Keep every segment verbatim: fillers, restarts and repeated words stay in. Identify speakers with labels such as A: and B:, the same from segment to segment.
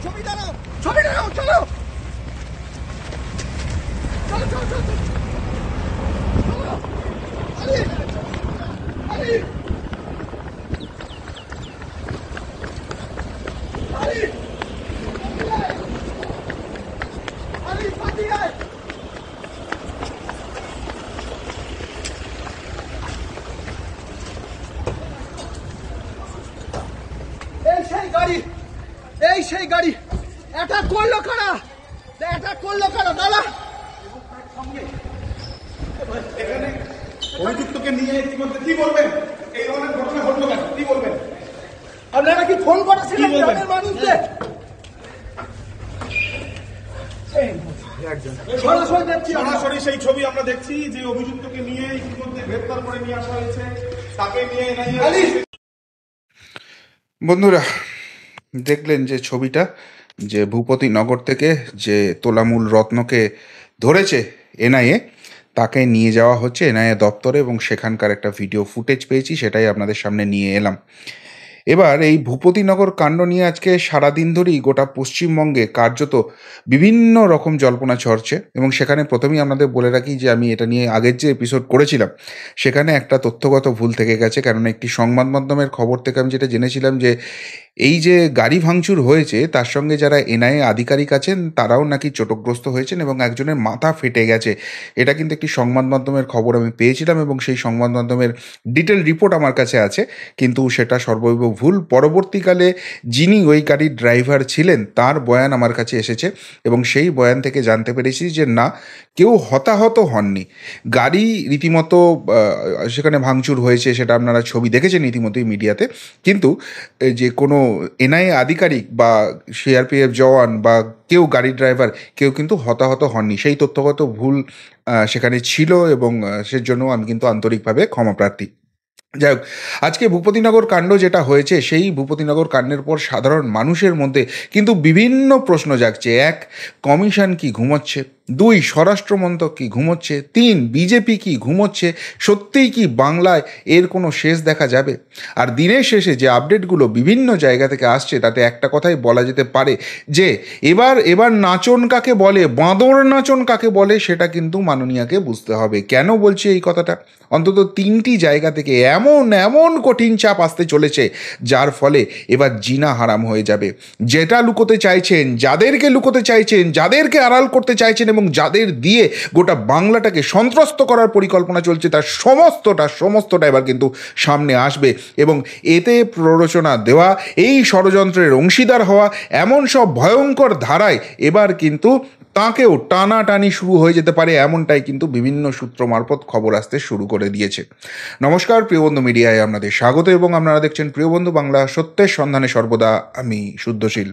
A: ছবি দাঁড়াও, ছবি দাঁড়াও, চলো চলো চলো চলো চলো আরে আরে আরে আরে পাঠিয়ে আয়। এই সেই গাড়ি, এই সেই গাড়ি অ্যাটাক করলো কারা, অ্যাটাক করলো কারা দাদা?
B: এখানে অভিযুক্তকে নিয়ে ইতিমধ্যে কি বলবেন? এই ধরনের ঘটনা ঘটলো কেন, কি বলবেন?
A: আপনারা কি ফোন করেছিলেন গ্রামের মানুষদের? সরাসরি দেখছি,
B: সরাসরি সেই ছবি আমরা দেখছি যে অভিযুক্তকে নিয়ে ইতিমধ্যে গ্রেপ্তার করে নিয়ে আসা হয়েছে, তাকে নিয়ে এনআইএ।
C: বন্ধুরা দেখলেন যে ছবিটা, যে ভূপতিনগর থেকে যে তোলামূল রত্নকে ধরেছে এনআইএ, তাকে নিয়ে যাওয়া হচ্ছে এনআইএ দপ্তরে এবং সেখানকার একটা ভিডিও ফুটেজ পেয়েছি, সেটাই আপনাদের সামনে নিয়ে এলাম। এবার এই ভূপতিনগর কাণ্ড নিয়ে আজকে সারাদিন ধরেই গোটা পশ্চিমবঙ্গে কার্যত বিভিন্ন রকম জল্পনা ছড়ছে এবং সেখানে প্রথমেই আপনাদের বলে রাখি যে আমি এটা নিয়ে আগের যে এপিসোড করেছিলাম সেখানে একটা তথ্যগত ভুল থেকে গেছে, কারণ একটি সংবাদ মাধ্যমের খবর থেকে আমি যেটা জেনেছিলাম যে এই যে গাড়ি ভাঙচুর হয়েছে তার সঙ্গে যারা এনআইএ আধিকারিক আছেন তারাও নাকি চোটগ্রস্ত হয়েছেন এবং একজনের মাথা ফেটে গেছে। এটা কিন্তু একটি সংবাদ মাধ্যমের খবর আমি পেয়েছিলাম এবং সেই সংবাদ মাধ্যমের ডিটেল রিপোর্ট আমার কাছে আছে, কিন্তু সেটা সর্বৈব ভুল। পরবর্তীকালে যিনি ওই গাড়ির ড্রাইভার ছিলেন তার বয়ান আমার কাছে এসেছে এবং সেই বয়ান থেকে জানতে পেরেছি যে না, কেউ হতাহত হননি। গাড়ি রীতিমতো সেখানে ভাঙচুর হয়েছে, সেটা আপনারা ছবি দেখেছেন ইতিমধ্যেই মিডিয়াতে, কিন্তু যে কোনো এনআইএ আধিকারিক বা সিআরপিএফ জওয়ান বা কেউ গাড়ির ড্রাইভার কেউ কিন্তু হতাহত হননি। সেই তথ্যগত ভুল সেখানে ছিল এবং সেজন্য আমি কিন্তু আন্তরিকভাবে ক্ষমাপ্রার্থী। যাই হোক, আজকে ভূপতিনগর কাণ্ড যেটা হয়েছে সেই ভূপতিনগর কাণ্ডের পর সাধারণ মানুষের মধ্যে কিন্তু বিভিন্ন প্রশ্ন জাগছে। এক, কমিশন কি ঘুমোচ্ছে? দুই, স্বরাষ্ট্রমন্ত্রক কি ঘুমোচ্ছে? তিন, বিজেপি কি ঘুমোচ্ছে? সত্যিই কি বাংলায় এর কোনো শেষ দেখা যাবে? আর দিনের শেষে যে আপডেটগুলো বিভিন্ন জায়গা থেকে আসছে তাতে একটা কথাই বলা যেতে পারে যে এবার এবার নাচন কাকে বলে, বাঁদর নাচন কাকে বলে সেটা কিন্তু মাননীয়াকে বুঝতে হবে। কেন বলছি এই কথাটা? অন্তত তিনটি জায়গা থেকে এমন এমন কঠিন চাপ আসতে চলেছে যার ফলে এবার জিনা হারাম হয়ে যাবে। যেটা লুকোতে চাইছেন, যাদেরকে লুকোতে চাইছেন, যাদেরকে আড়াল করতে চাইছেন এবং যাদের দিয়ে গোটা বাংলাটাকে সন্ত্রস্ত করার পরিকল্পনা চলছে তার সমস্তটা সমস্তটা এবার কিন্তু সামনে আসবে এবং এতে প্ররোচনা দেওয়া, এই ষড়যন্ত্রের অংশীদার হওয়া, এমন সব ভয়ঙ্কর ধারায় এবার কিন্তু তাঁকেও টানাটানি শুরু হয়ে যেতে পারে, এমনটাই কিন্তু বিভিন্ন সূত্র মারফত খবর আসতে শুরু করে দিয়েছে। নমস্কার, প্রিয়বন্ধু মিডিয়ায় আপনাদের স্বাগত এবং আপনারা দেখছেন প্রিয়বন্ধু বাংলা, সত্যের সন্ধানে সর্বদা আমি শুদ্ধশীল।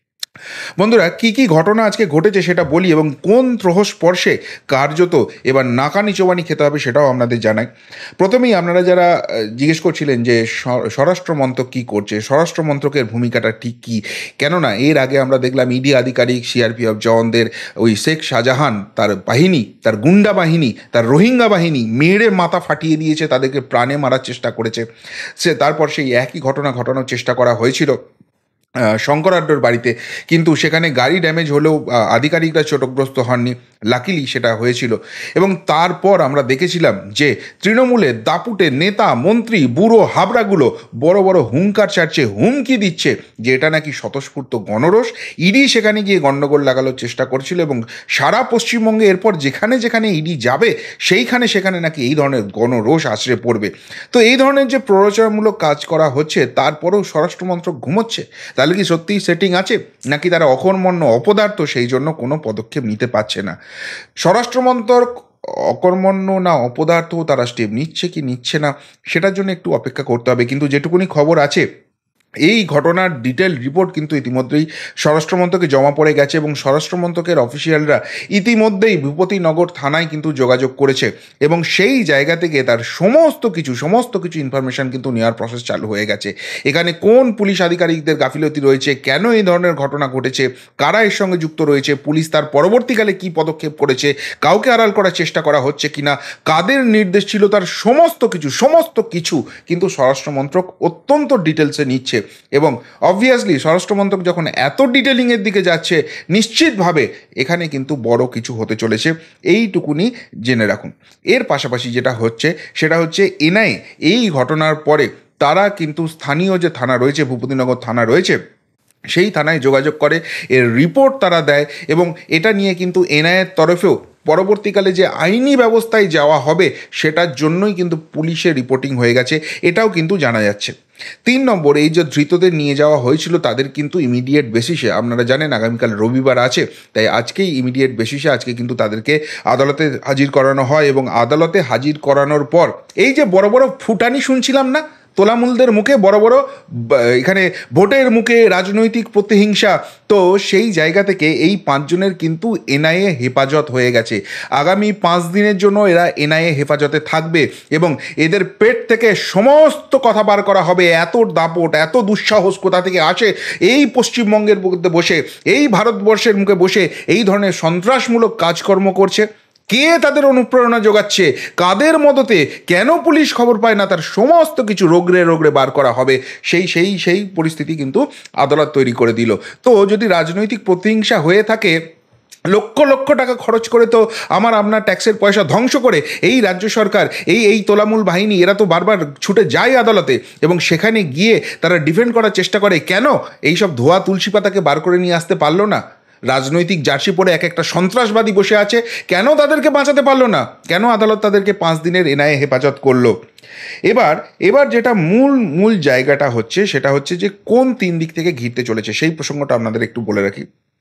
C: বন্ধুরা, কি কি ঘটনা আজকে ঘটেছে সেটা বলি এবং কোন ত্রহস্পর্শে কার্যত এবার নাকানি চোবানি খেতে হবে সেটাও আপনাদের জানাই। প্রথমেই আপনারা যারা জিজ্ঞেস করছিলেন যে স্বরাষ্ট্রমন্ত্রক কী করছে, স্বরাষ্ট্রমন্ত্রকের ভূমিকাটা ঠিক কী, কেননা এর আগে আমরা দেখলাম ইডি আধিকারিক, সিআরপিএফ জওয়ানদের ওই শেখ শাহজাহান তার বাহিনী, তার গুন্ডা বাহিনী, তার রোহিঙ্গা বাহিনী মেরে মাথা ফাটিয়ে দিয়েছে, তাদেরকে প্রাণে মারার চেষ্টা করেছে। সে তারপর সেই একই ঘটনা ঘটানোর চেষ্টা করা হয়েছিল শঙ্করাড্ডর বাড়িতে, কিন্তু সেখানে গাড়ি ড্যামেজ হলেও আধিকারিকরা চোটগ্রস্ত হননি, লাকিলি সেটা হয়েছিল। এবং তারপর আমরা দেখেছিলাম যে তৃণমূলের দাপুটে নেতা মন্ত্রী বুড়ো হাবড়াগুলো বড় বড় হুঙ্কার ছাড়ছে, হুমকি দিচ্ছে যে এটা নাকি স্বতঃস্ফূর্ত গণরোষ। ইডি সেখানে গিয়ে গণ্ডগোল লাগানোর চেষ্টা করছিল এবং সারা পশ্চিমবঙ্গে এরপর যেখানে যেখানে ইডি যাবে সেইখানে সেখানে নাকি এই ধরনের গণরোষ আছড়ে পড়বে। তো এই ধরনের যে প্ররোচনামূলক কাজ করা হচ্ছে তারপরেও স্বরাষ্ট্রমন্ত্রক ঘুমোচ্ছে। তাহলে কি সত্যিই সেটিং আছে, নাকি তারা অকর্মণ্য অপদার্থ সেই জন্য কোনো পদক্ষেপ নিতে পারছে না? স্বরাষ্ট্রমন্ত্রক অকর্মণ্য না অপদার্থ তারা স্টেপ নিচ্ছে কি নিচ্ছে না সেটার জন্য একটু অপেক্ষা করতে হবে। কিন্তু যেটুকুনি খবর আছে, এই ঘটনার ডিটেল রিপোর্ট কিন্তু ইতিমধ্যেই স্বরাষ্ট্রমন্ত্রকে জমা পড়ে গেছে এবং স্বরাষ্ট্রমন্ত্রকের অফিসিয়ালরা ইতিমধ্যেই ভূপতিনগর থানায় কিন্তু যোগাযোগ করেছে এবং সেই জায়গা থেকে তার সমস্ত কিছু সমস্ত কিছু ইনফরমেশান কিন্তু নেওয়ার প্রসেস চালু হয়ে গেছে। এখানে কোন পুলিশ আধিকারিকদের গাফিলতি রয়েছে, কেন এই ধরনের ঘটনা ঘটেছে, কারা এর সঙ্গে যুক্ত রয়েছে, পুলিশ তার পরবর্তীকালে কী পদক্ষেপ করেছে, কাউকে আড়াল করার চেষ্টা করা হচ্ছে কিনা, কাদের নির্দেশ ছিল, তার সমস্ত কিছু সমস্ত কিছু কিন্তু স্বরাষ্ট্রমন্ত্রক অত্যন্ত ডিটেলসে নিচ্ছে এবং অবভিয়াসলি স্বরাষ্ট্রমন্ত্রক যখন এত ডিটেলিংয়ের দিকে যাচ্ছে, নিশ্চিতভাবে এখানে কিন্তু বড় কিছু হতে চলেছে, এইটুকুনি জেনে রাখুন। এর পাশাপাশি যেটা হচ্ছে সেটা হচ্ছে এনআইএ এই ঘটনার পরে তারা কিন্তু স্থানীয় যে থানা রয়েছে, ভূপতিনগর থানা রয়েছে, সেই থানায় যোগাযোগ করে, এর রিপোর্ট তারা দেয় এবং এটা নিয়ে কিন্তু এনআইএর তরফেও পরবর্তীকালে যে আইনি ব্যবস্থায় যাওয়া হবে সেটার জন্যই কিন্তু পুলিশের রিপোর্টিং হয়ে গেছে, এটাও কিন্তু জানা যাচ্ছে। তিন নম্বর, এই যে ধৃতদের নিয়ে যাওয়া হয়েছিল তাদের কিন্তু ইমিডিয়েট বেসিসে, আপনারা জানেন আগামীকাল রবিবার আছে, তাই আজকেই ইমিডিয়েট বেসিসে আজকে কিন্তু তাদেরকে আদালতে হাজির করানো হয় এবং আদালতে হাজির করানোর পর এই যে বড় বড় ফুটানি শুনছিলাম না তোলামূলদের মুখে, বড় বড় এখানে ভোটের মুখে রাজনৈতিক প্রতিহিংসা, তো সেই জায়গা থেকে এই পাঁচজনের কিন্তু এনআইএ হেফাজত হয়ে গেছে। আগামী পাঁচ দিনের জন্য এরা এনআইএ হেফাজতে থাকবে এবং এদের পেট থেকে সমস্ত কথা বার করা হবে। এত দাপট, এত দুঃসাহস কোথা থেকে আসে এই পশ্চিমবঙ্গের মধ্যে বসে, এই ভারতবর্ষের মুখে বসে এই ধরনের সন্ত্রাসমূলক কাজকর্ম করছে? কে তাদের অনুপ্রেরণা যোগাচ্ছে, কাদের মদতে, কেন পুলিশ খবর পায় না, তার সমস্ত কিছু রোগড়ে রোগড়ে বার করা হবে। সেই সেই সেই পরিস্থিতি কিন্তু আদালত তৈরি করে দিল। তো যদি রাজনৈতিক প্রতিহিংসা হয়ে থাকে, লক্ষ লক্ষ টাকা খরচ করে তো আমার আপনার ট্যাক্সের পয়সা ধ্বংস করে এই রাজ্য সরকার, এই এই তোলামূল বাহিনী, এরা তো বারবার ছুটে যায় আদালতে এবং সেখানে গিয়ে তারা ডিফেন্ড করার চেষ্টা করে। কেন এইসব ধোয়া তুলসী পাতাকে বার করে নিয়ে আসতে পারলো না? রাজনৈতিক জার্সি পরে এক একটা সন্ত্রাসবাদী বসে আছে, কেন তাদেরকে বাঁচাতে পারলো না? কেন আদালত তাদেরকে পাঁচ দিনের এনআইএ হেফাজত করলো? এবার এবার যেটা মূল মূল জায়গাটা হচ্ছে সেটা হচ্ছে যে কোন তিন দিক থেকে ঘিরতে চলেছে, সেই প্রসঙ্গটা আপনাদের একটু বলে রাখি।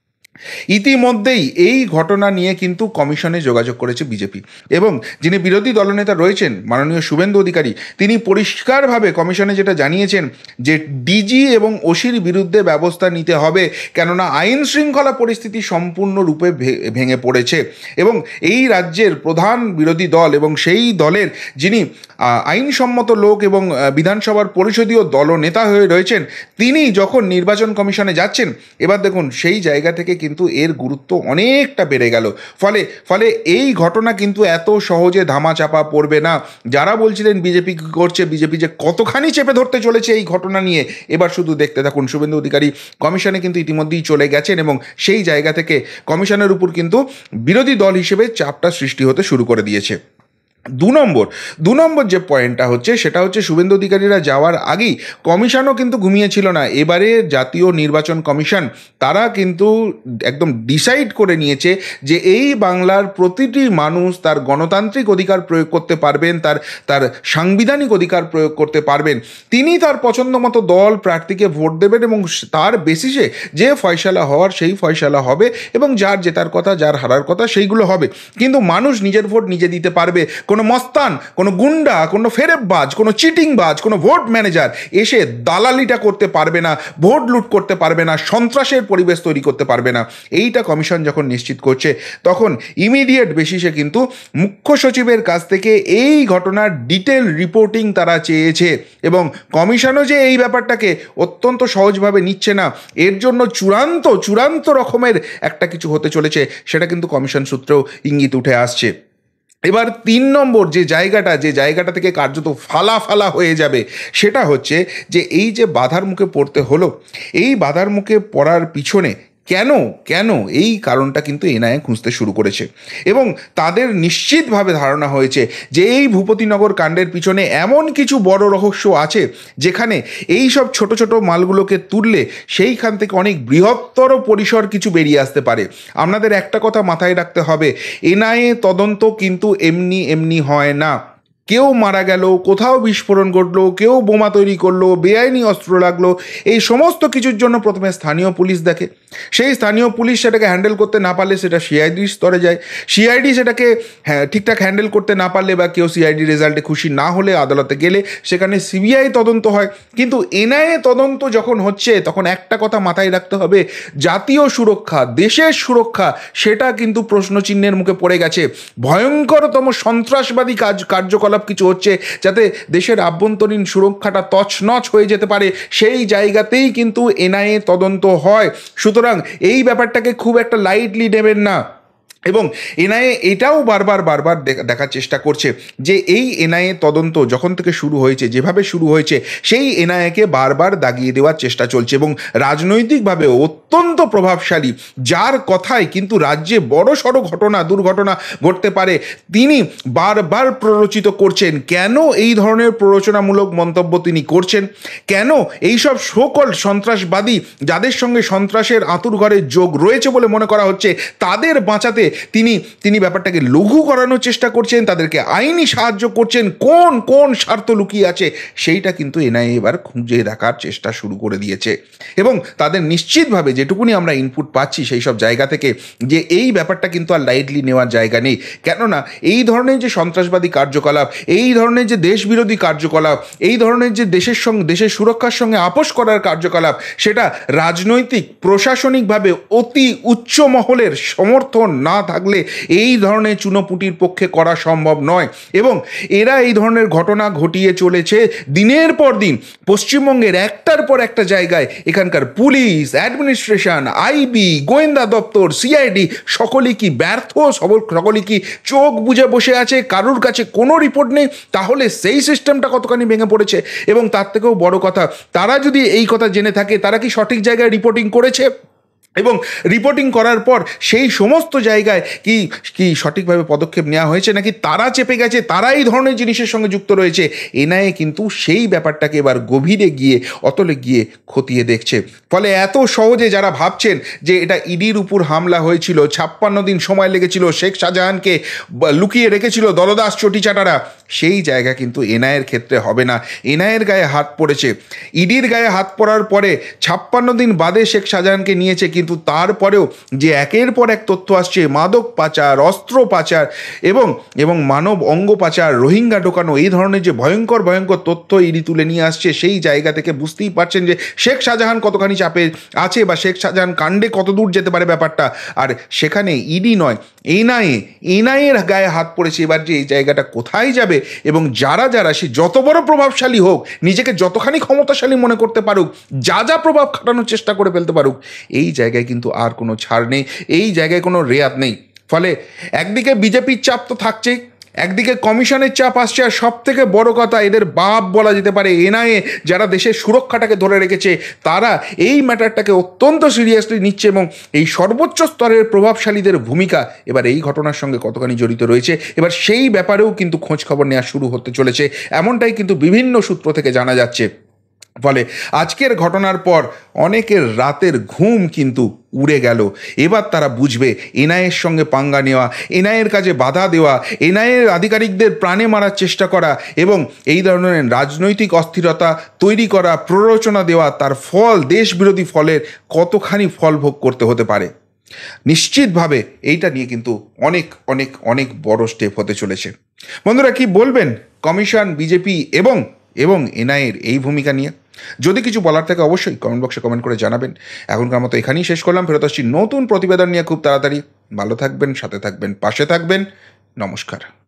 C: ইতিমধ্যেই এই ঘটনা নিয়ে কিন্তু কমিশনে যোগাযোগ করেছে বিজেপি এবং যিনি বিরোধী দলনেতা রয়েছেন মাননীয় শুভেন্দু অধিকারী, তিনি পরিষ্কারভাবে কমিশনে যেটা জানিয়েছেন যে ডিজি এবং ওসির বিরুদ্ধে ব্যবস্থা নিতে হবে, কেননা আইন শৃঙ্খলা পরিস্থিতি সম্পূর্ণরূপে ভেঙে পড়েছে এবং এই রাজ্যের প্রধান বিরোধী দল এবং সেই দলের যিনি আইনসম্মত লোক এবং বিধানসভার পরিষদীয় দলনেতা হয়ে রয়েছেন, তিনি যখন নির্বাচন কমিশনে যাচ্ছেন, এবার দেখুন সেই জায়গা থেকে কিন্তু এর গুরুত্ব অনেকটা বেড়ে গেল। ফলে ফলে এই ঘটনা কিন্তু এত সহজে ধামাচাপা পড়বে না। যারা বলছিলেন বিজেপি কী করছে, বিজেপি যে কতখানি চেপে ধরতে চলেছে এই ঘটনা নিয়ে, এবার শুধু দেখতে থাকুন। শুভেন্দু অধিকারী কমিশনে কিন্তু ইতিমধ্যেই চলে গেছেন এবং সেই জায়গা থেকে কমিশনের উপর কিন্তু বিরোধী দল হিসেবে চাপটা সৃষ্টি হতে শুরু করে দিয়েছে। দু নম্বর দু নম্বর যে পয়েন্টটা হচ্ছে সেটা হচ্ছে শুভেন্দু অধিকারীরা যাওয়ার আগেই কমিশনও কিন্তু ঘুমিয়েছিল না। এবারে জাতীয় নির্বাচন কমিশন তারা কিন্তু একদম ডিসাইড করে নিয়েছে যে এই বাংলার প্রতিটি মানুষ তার গণতান্ত্রিক অধিকার প্রয়োগ করতে পারবেন, তার তার সাংবিধানিক অধিকার প্রয়োগ করতে পারবেন। তিনি তার পছন্দ মতো দল প্রার্থীকে ভোট দেবেন এবং তার বেসিসে যে ফয়সালা হওয়ার সেই ফয়সালা হবে এবং যার জেতার কথা, যার হারার কথা সেইগুলো হবে। কিন্তু মানুষ নিজের ভোট নিজে দিতে পারবে। কোনো মস্তান, কোনো গুন্ডা, কোনো ফেরেববাজ, কোনো চিটিংবাজ, কোনো ভোট ম্যানেজার এসে দালালিটা করতে পারবে না, ভোট লুট করতে পারবে না, সন্ত্রাসের পরিবেশ তৈরি করতে পারবে না। এইটা কমিশন যখন নিশ্চিত করছে তখন ইমিডিয়েট বেসিসে কিন্তু মুখ্য সচিবের কাছ থেকে এই ঘটনার ডিটেল রিপোর্টিং তারা চেয়েছে এবং কমিশনও যে এই ব্যাপারটাকে অত্যন্ত সহজভাবে নিচ্ছে না, এর জন্য চূড়ান্ত চূড়ান্ত রকমের একটা কিছু হতে চলেছে, সেটা কিন্তু কমিশন সূত্রেও ইঙ্গিত উঠে আসছে। এবার তিন নম্বর যে জায়গাটা যে জায়গাটা থেকে কার্যত ফালা ফালা হয়ে যাবে সেটা হচ্ছে যে এই যে বাধার মুখে পড়তে হলো, এই বাধার মুখে পড়ার পিছনে কেন কেন এই কারণটা কিন্তু এনআইএ খুঁজতে শুরু করেছে এবং তাদের নিশ্চিতভাবে ধারণা হয়েছে যে এই ভূপতিনগর কাণ্ডের পিছনে এমন কিছু বড় রহস্য আছে যেখানে এই সব ছোট ছোট মালগুলোকে তুললে সেইখান থেকে অনেক বৃহত্তর পরিসর কিছু বেরিয়ে আসতে পারে। আপনাদের একটা কথা মাথায় রাখতে হবে, এনআইএ তদন্ত কিন্তু এমনি এমনি হয় না। কেউ মারা গেল, কোথাও বিস্ফোরণ ঘটলো, কেউ বোমা তৈরি করলো, বেআইনি অস্ত্র লাগলো, এই সমস্ত কিছুর জন্য প্রথমে স্থানীয় পুলিশ দেখে। সেই স্থানীয় পুলিশ সেটাকে হ্যান্ডেল করতে না পারলে সেটা সিআইডির স্তরে যায়। সিআইডি সেটাকে হ্যাঁ ঠিকঠাক হ্যান্ডেল করতে না পারলে বা কেউ সিআইডি রেজাল্টে খুশি না হলে আদালতে গেলে সেখানে সিবিআই তদন্ত হয়। কিন্তু এনআইএ তদন্ত যখন হচ্ছে তখন একটা কথা মাথায় রাখতে হবে, জাতীয় সুরক্ষা, দেশের সুরক্ষা সেটা কিন্তু প্রশ্নচিহ্নের মুখে পড়ে গেছে। ভয়ঙ্করতম সন্ত্রাসবাদী কাজ কার্যকলাপ কিছু হচ্ছে যাতে দেশের আভ্যন্তরীণ সুরক্ষাটা তছনছ হয়ে যেতে পারে, সেই জায়গাতেই কিন্তু এনআইএ তদন্ত হয়। সুতরাং এই ব্যাপারটাকে খুব একটা লাইটলি নেবেন না। এবং এনআইএ এটাও বারবার বারবার দেখার চেষ্টা করছে যে এই এনআইএ তদন্ত যখন থেকে শুরু হয়েছে, যেভাবে শুরু হয়েছে, সেই এনআইএকে বারবার দাগিয়ে দেওয়ার চেষ্টা চলছে এবং রাজনৈতিকভাবে অত্যন্ত প্রভাবশালী, যার কথায় কিন্তু রাজ্যে বড় সড়ো ঘটনা দুর্ঘটনা ঘটতে পারে, তিনি বারবার প্ররোচিত করছেন। কেন এই ধরনের প্ররোচনামূলক মন্তব্য তিনি করছেন, কেন এইসব সকল সন্ত্রাসবাদী যাদের সঙ্গে সন্ত্রাসের আঁতুড়ঘরের যোগ রয়েছে বলে মনে করা হচ্ছে, তাদের বাঁচাতে তিনি তিনি ব্যাপারটাকে লঘু করানোর চেষ্টা করছেন, তাদেরকে আইনি সাহায্য করছেন, কোন কোন স্বার্থ লুকিয়ে আছে সেইটা কিন্তু এনআইএ এবার খুঁজে দেখার চেষ্টা শুরু করে দিয়েছে। এবং তাদের নিশ্চিতভাবে যেটুকুনি আমরা ইনপুট পাচ্ছি সেই সব জায়গা থেকে, যে এই ব্যাপারটা কিন্তু আর লাইটলি নেওয়ার জায়গা নেই। কেননা এই ধরনের যে সন্ত্রাসবাদী কার্যকলাপ, এই ধরনের যে দেশবিরোধী কার্যকলাপ, এই ধরনের যে দেশের সঙ্গে দেশের সুরক্ষার সঙ্গে আপোষ করার কার্যকলাপ, সেটা রাজনৈতিক প্রশাসনিকভাবে অতি উচ্চ মহলের সমর্থন না থাকলে এই ধরনের চুনোপুটির পক্ষে করা সম্ভব নয়। এবং এরা এই ধরনের ঘটনা ঘটিয়ে চলেছে দিনের পর দিন পশ্চিমবঙ্গের একটার পর একটা জায়গায়। এখানকার পুলিশ, অ্যাডমিনিস্ট্রেশন, আইবি, গোয়েন্দা দপ্তর, সিআইডি সকলেই কি ব্যর্থ, সকলেই কি চোখ বুজে বসে আছে, কারুর কাছে কোনো রিপোর্ট নেই? তাহলে সেই সিস্টেমটা কতখানি ভেঙে পড়েছে। এবং তার থেকেও বড় কথা, তারা যদি এই কথা জেনে থাকে, তারা কি সঠিক জায়গায় রিপোর্টিং করেছে? এবং রিপোর্টিং করার পর সেই সমস্ত জায়গায় কি কি সঠিকভাবে পদক্ষেপ নেওয়া হয়েছে, নাকি তারা চেপে গেছে, তারা এই ধরনের জিনিসের সঙ্গে যুক্ত রয়েছে? এনআইএ কিন্তু সেই ব্যাপারটাকে এবার গভীরে গিয়ে অতলে গিয়ে খতিয়ে দেখছে। ফলে এত সহজে যারা ভাবছেন যে এটা ইডির উপর হামলা হয়েছিল, ছাপ্পান্ন দিন সময় লেগেছিল, শেখ শাহজাহানকে লুকিয়ে রেখেছিল দলদাস চটিচাটারা, সেই জায়গা কিন্তু এনআইএর ক্ষেত্রে হবে না। এনআইএর গায়ে হাত পড়েছে, ইডির গায়ে হাত পড়ার পরে ছাপ্পান্ন দিন বাদে শেখ শাহজাহানকে নিয়েছে, কিন্তু তারপরেও যে একের পর এক তথ্য আসছে, মাদক পাচার, অস্ত্র পাচার এবং এবং মানব অঙ্গ পাচার, রোহিঙ্গা ঢোকানো, এই ধরনের যে ভয়ঙ্কর ভয়ঙ্কর তথ্য ইডি তুলে নিয়ে আসছে, সেই জায়গা থেকে বুঝতেই পারছেন যে শেখ শাহজাহান কতখানি চাপে আছে বা শেখ শাহজাহান কাণ্ডে কত দূর যেতে পারে ব্যাপারটা। আর সেখানে ইডি নয়, এনআইএ এনআইএর গায়ে হাত পড়েছে। এবার যে এই জায়গাটা কোথায় যাবে এবং যারা যারা সে যত বড় প্রভাবশালী হোক, নিজেকে যতখানি ক্ষমতাশালী মনে করতে পারুক, যা যা প্রভাব খাটানোর চেষ্টা করে ফেলতে পারুক, এই জায়গায় কিন্তু আর কোনো ছাড় নেই, এই জায়গায় কোনো রেয়াত নেই। ফলে একদিকে বিজেপির চাপ তো থাকছেই, একদিকে কমিশনের চাপ আসছে, আর সব থেকে বড় কথা এদের বাপ বলা যেতে পারে এনআইএ, যারা দেশের সুরক্ষাটাকে ধরে রেখেছে, তারা এই ম্যাটারটাকে অত্যন্ত সিরিয়াসলি নিচ্ছে এবং এই সর্বোচ্চ স্তরের প্রভাবশালীদের ভূমিকা এবার এই ঘটনার সঙ্গে কতখানি জড়িত রয়েছে, এবার সেই ব্যাপারেও কিন্তু খোঁজ খবর নেওয়া শুরু হতে চলেছে, এমনটাই কিন্তু বিভিন্ন সূত্র থেকে জানা যাচ্ছে। ফলে আজকের ঘটনার পর অনেকের রাতের ঘুম কিন্তু উড়ে গেল। এবার তারা বুঝবে এনআইএর সঙ্গে পাঙ্গা নেওয়া, এনআইএর কাজে বাধা দেওয়া, এনআইএর আধিকারিকদের প্রাণে মারার চেষ্টা করা এবং এই ধরনের রাজনৈতিক অস্থিরতা তৈরি করা, প্ররোচনা দেওয়া, তার ফল দেশবিরোধী ফলের কতখানি ফল ভোগ করতে হতে পারে। নিশ্চিতভাবে এইটা নিয়ে কিন্তু অনেক অনেক অনেক বড় স্টেপ হতে চলেছে। বন্ধুরা, কি বলবেন কমিশন, বিজেপি এবং এবং এনআইএর এই ভূমিকা নিয়ে? যদি কিছু বলার থাকে অবশ্যই কমেন্ট বক্সে কমেন্ট করে জানাবেন। এখনকার মতো এখানেই শেষ করলাম, ফেরত আসছি নতুন প্রতিবেদন নিয়ে খুব তাড়াতাড়ি। ভালো থাকবেন, সাথে থাকবেন, পাশে থাকবেন। নমস্কার।